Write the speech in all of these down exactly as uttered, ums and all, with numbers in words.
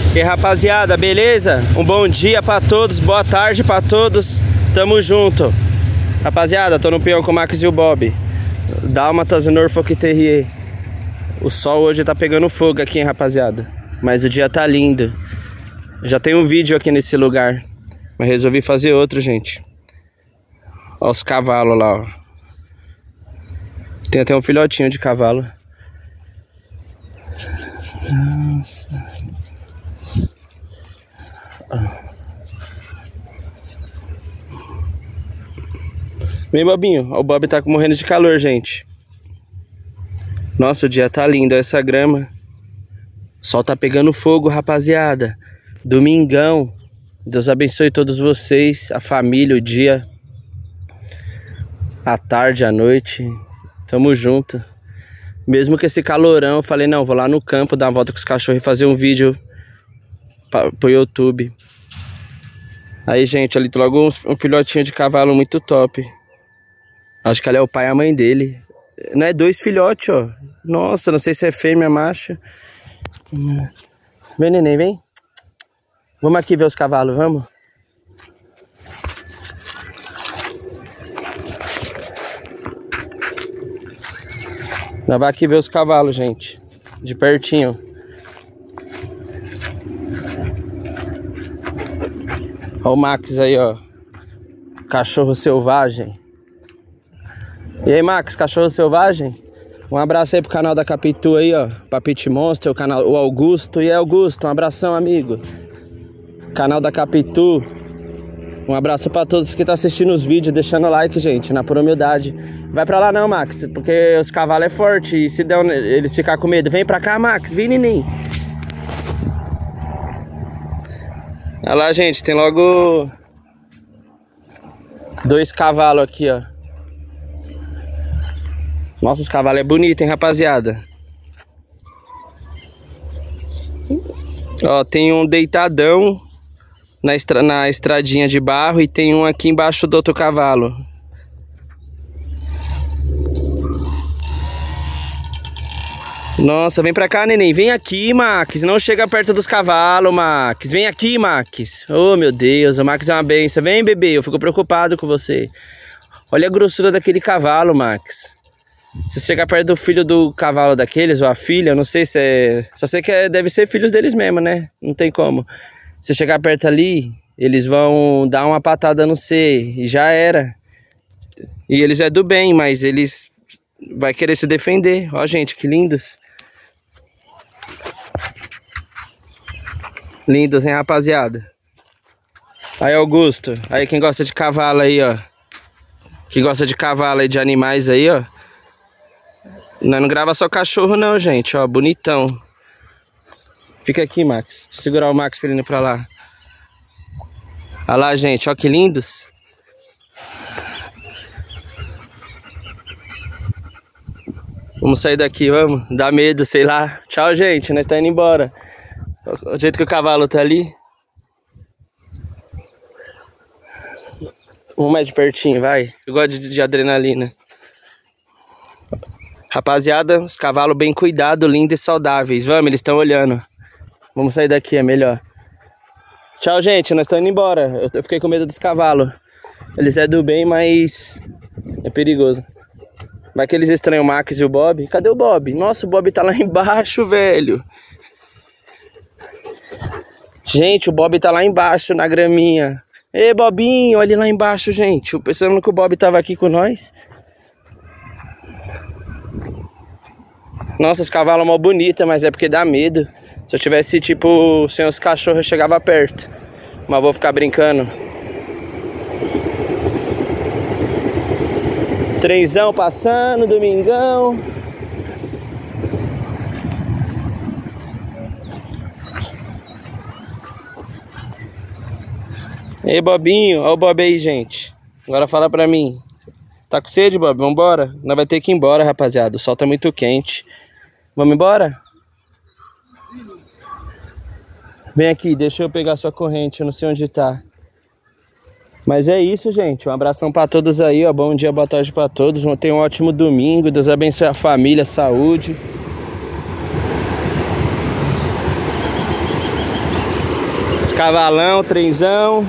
E aí, rapaziada, beleza? Um bom dia pra todos, boa tarde pra todos. Tamo junto. Rapaziada, tô no peão com o Max e o Bob. Dálmatas e Norfolk Terrier. O sol hoje tá pegando fogo aqui, hein, rapaziada. Mas o dia tá lindo. Já tem um vídeo aqui nesse lugar, mas resolvi fazer outro, gente. Olha os cavalos lá, ó. Tem até um filhotinho de cavalo. Nossa. Vem, Bobinho. O Bob tá morrendo de calor, gente. Nossa, o dia tá lindo. Olha essa grama. O sol tá pegando fogo, rapaziada. Domingão. Deus abençoe todos vocês, a família, o dia, a tarde, a noite. Tamo junto. Mesmo que esse calorão, eu falei, não, vou lá no campo dar uma volta com os cachorros e fazer um vídeo pra, pro YouTube. Aí, gente, ali tem logo um, um filhotinho de cavalo muito top. Acho que ali é o pai e a mãe dele. Não é dois filhotes, ó. Nossa, não sei se é fêmea ou macho. Vem, neném, vem. Vamos aqui ver os cavalos, vamos? Nós vamos aqui ver os cavalos, gente. De pertinho. Olha o Max aí, ó. Cachorro selvagem. E aí, Max, cachorro selvagem? Um abraço aí pro canal da Capitu aí, ó. Papit Monster, o canal, o Augusto. E aí, Augusto, um abração, amigo. Canal da Capitu. Um abraço pra todos que estão assistindo os vídeos, deixando o like, gente, na pura humildade. Vai pra lá não, Max, porque os cavalos é forte. E se der, eles ficar com medo, vem pra cá, Max, vem, neném. Olha lá, gente, tem logo dois cavalos aqui, ó. Nossa, os cavalos é bonito, hein, rapaziada. Ó, tem um deitadão na, estra na estradinha de barro e tem um aqui embaixo do outro cavalo. Nossa, vem pra cá, neném. Vem aqui, Max. Não chega perto dos cavalos, Max. Vem aqui, Max. Oh, meu Deus, o Max é uma benção. Vem, bebê, eu fico preocupado com você. Olha a grossura daquele cavalo, Max. Se chegar perto do filho do cavalo daqueles, ou a filha, eu não sei se é... Só sei que é... deve ser filhos deles mesmo, né? Não tem como. Se chegar perto ali, eles vão dar uma patada no C e já era. E eles é do bem, mas eles vai querer se defender. Ó, gente, que lindos. Lindos, hein, rapaziada? Aí, Augusto. Aí, quem gosta de cavalo aí, ó. Quem gosta de cavalo aí, de animais aí, ó. Nós não grava só cachorro não, gente, ó, bonitão. Fica aqui, Max. Deixa eu segurar o Max pra ele ir pra lá. Olha lá, gente, ó que lindos. Vamos sair daqui, vamos. Dá medo, sei lá. Tchau, gente, nós tá indo embora. O jeito que o cavalo tá ali. Vamos mais de pertinho, vai. Eu gosto de, de adrenalina. Rapaziada, os cavalos bem cuidados, lindos e saudáveis. Vamos, eles estão olhando. Vamos sair daqui, é melhor. Tchau, gente, nós estamos indo embora. Eu fiquei com medo dos cavalos. Eles é do bem, mas é perigoso. Vai que eles estranham o Max e o Bob. Cadê o Bob? Nossa, o Bob tá lá embaixo, velho. Gente, o Bob tá lá embaixo, na graminha. Ei, Bobinho, olha lá embaixo, gente. Eu pensando que o Bob tava aqui com nós. Nossa, os cavalos mó bonita, mas é porque dá medo. Se eu tivesse, tipo, sem os cachorros, eu chegava perto. Mas vou ficar brincando. Trenzão passando, domingão. Ei, Bobinho, olha o Bob aí, gente. Agora fala pra mim. Tá com sede, Bob? Vambora? Nós vai ter que ir embora, rapaziada. O sol tá muito quente. Vamos embora? Vem aqui, deixa eu pegar sua corrente. Eu não sei onde tá. Mas é isso, gente. Um abração pra todos aí, ó. Bom dia, boa tarde pra todos. Tenham um ótimo domingo. Deus abençoe a família, a saúde. Cavalão, trenzão.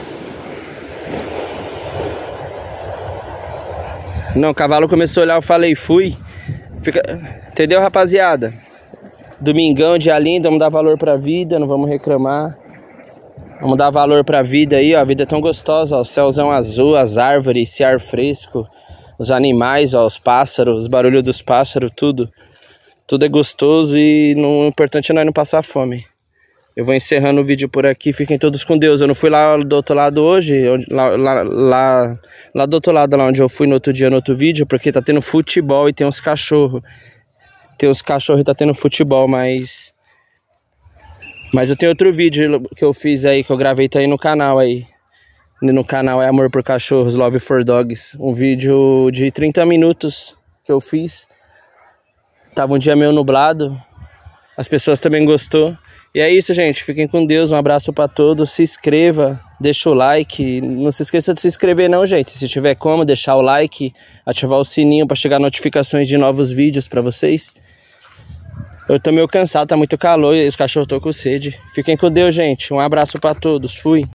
Não, o cavalo começou a olhar, eu falei, fui. Fica... Entendeu, rapaziada? Domingão, dia lindo, vamos dar valor pra vida, não vamos reclamar. Vamos dar valor pra vida aí, ó. A vida é tão gostosa, ó. O céuzão azul, as árvores, esse ar fresco. Os animais, ó, os pássaros, os barulhos dos pássaros, tudo. Tudo é gostoso e não, o importante é nós não passar fome. Eu vou encerrando o vídeo por aqui, fiquem todos com Deus. Eu não fui lá do outro lado hoje, lá, lá, lá, lá do outro lado, lá onde eu fui no outro dia, no outro vídeo, porque tá tendo futebol e tem uns cachorros. Tem uns cachorros e tá tendo futebol, mas... Mas eu tenho outro vídeo que eu fiz aí, que eu gravei, tá aí no canal aí. No canal é Amor por Cachorros, Love for Dogs. Um vídeo de trinta minutos que eu fiz. Tava um dia meio nublado. As pessoas também gostou. E é isso, gente. Fiquem com Deus. Um abraço pra todos. Se inscreva, deixa o like. Não se esqueça de se inscrever não, gente. Se tiver como, deixar o like, ativar o sininho pra chegar notificações de novos vídeos pra vocês. Eu tô meio cansado, tá muito calor e os cachorros estão com sede. Fiquem com Deus, gente. Um abraço pra todos. Fui.